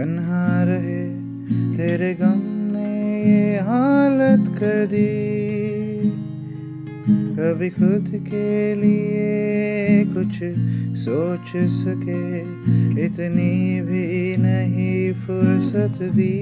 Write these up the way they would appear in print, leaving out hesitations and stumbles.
तन्हा रहे तेरे गम ने ये हालत कर दी। कभी खुद के लिए कुछ सोच सके इतनी भी नहीं फुर्सत दी।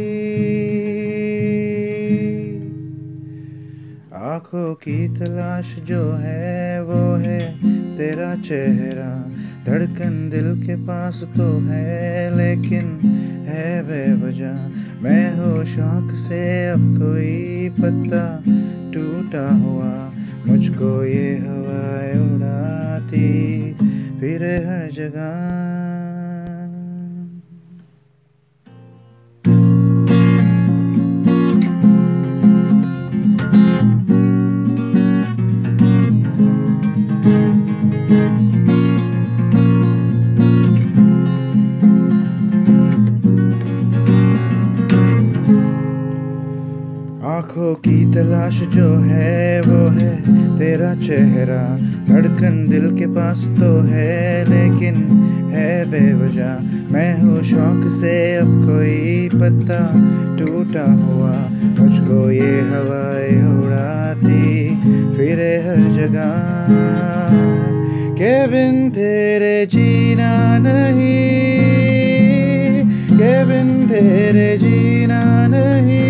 आँखों की तलाश जो है वो है तेरा चेहरा, धड़कन दिल के पास तो है लेकिन है बेवजह। मैं हूँ शौक से अब कोई पत्ता टूटा हुआ, मुझको ये हवाएं उड़ाती फिरे हर जगह। आँखों की तलाश जो है वो है तेरा चेहरा, धड़कन दिल के पास तो है लेकिन है बेवजह। मैं हूँ शौक से अब कोई पत्ता टूटा हुआ, मुझको ये हवाएं उड़ाती फिरे हर जगह। के बिन तेरे जीना नहीं, के बिन तेरे जीना नहीं,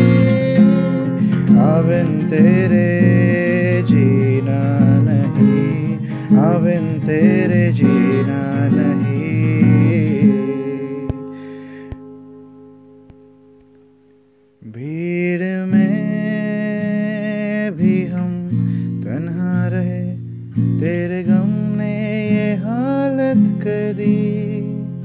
बिन तेरे जीना नहीं, बिन तेरे जीना नहीं। भीड़ में भी हम तन्हा रहे तेरे गम ने ये हालत कर दी।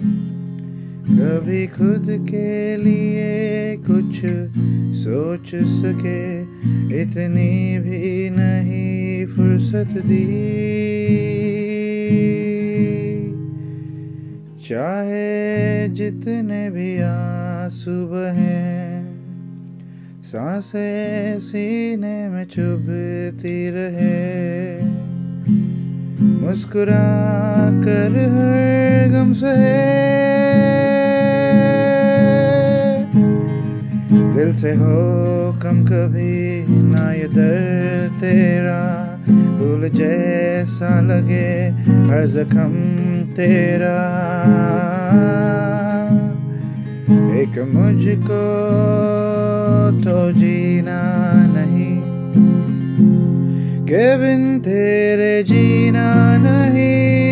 कभी खुद के लिए कुछ सोच सके इतनी भी नहीं फुर्सत दी। चाहे जितने भी आंसू बहें, सांसें सीने में चुभती रहे, मुस्कुरा कर हर गम सहे। दिल से हो कम कभी ना ये दर्द तेरा, भूल जैसा लगे हर जख्म तेरा। एक मुझको तो जीना नहीं, के बिन तेरे जीना नहीं,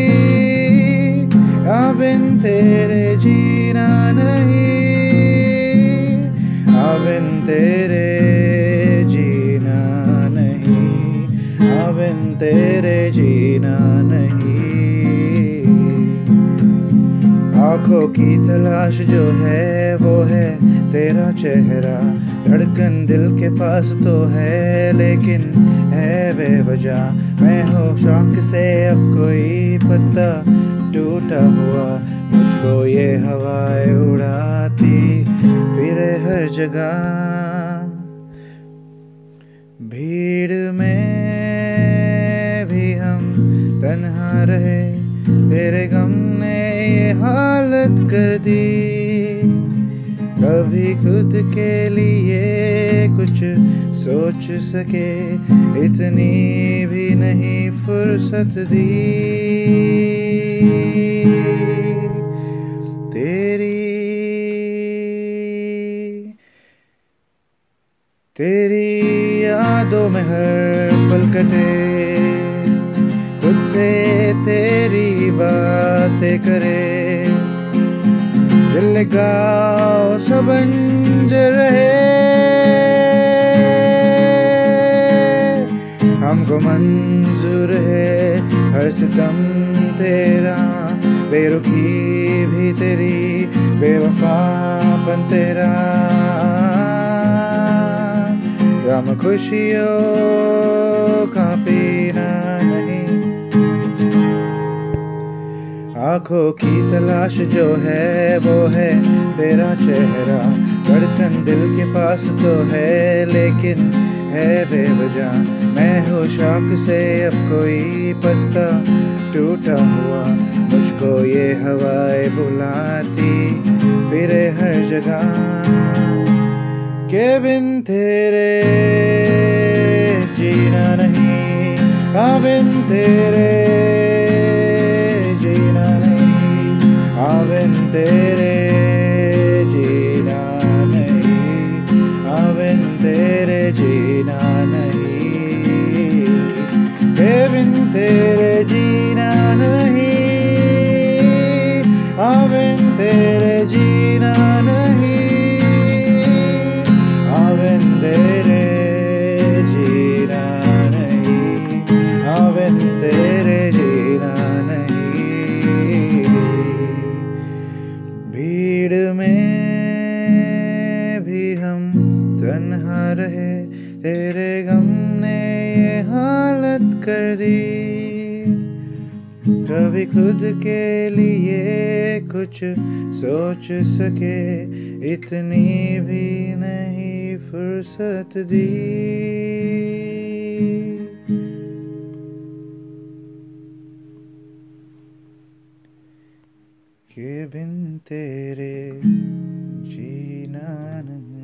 बिन तेरे जीना नहीं, बिन तेरे जीना नहीं, बिन तेरे जीना नहीं। आँखों की तलाश जो है वो है तेरा चेहरा, धड़कन दिल के पास तो है लेकिन है बेवजह। मैं हूँ शौक से अब कोई पत्ता टूटा हुआ, मुझको ये हवाएं उड़ाती फिरे हर जगह। भीड़ में भी हम तन्हा रहे तेरे गम ने ये हालत कर दी। कभी खुद के लिए कुछ सोच सके इतनी भी नहीं फुर्सत दी। तेरी यादों में हर पल कटे, खुद से तेरी बातें करे, दिल लगाओ सब अंजर रहे। हमको मंजूर है हर सितम तेरा, बेरुखी भी तेरी, बेवफापन तेरा। गम खुशियों का पीना नहीं, आँखों की तलाश जो है वो है तेरा चेहरा, धड़कन दिल के पास तो है लेकिन है बेवजह। मैं हूँ शौक से अब कोई पत्ता टूटा हुआ, मुझको ये हवाएं बुलाती फिरे हर जगह के बिन तेरे जीना नहीं, आ बिन तेरे जीना नहीं, आ बिन तेरे जीना नहीं, आ बिन तेरे जीना नहीं, के बिन तेरे जीना नहीं, आ बिन तेरे जीना नहीं, आ बिन तेरे जीना नहीं, आ बिन तेरे जीना नहीं। भीड़ में भी हम तन्हा रहे, तेरे गम ने ये हालत कर दी। कभी खुद के लिए कुछ सोच सके, इतनी भी नहीं फुर्सत दी। के बिन तेरे जीना नहीं।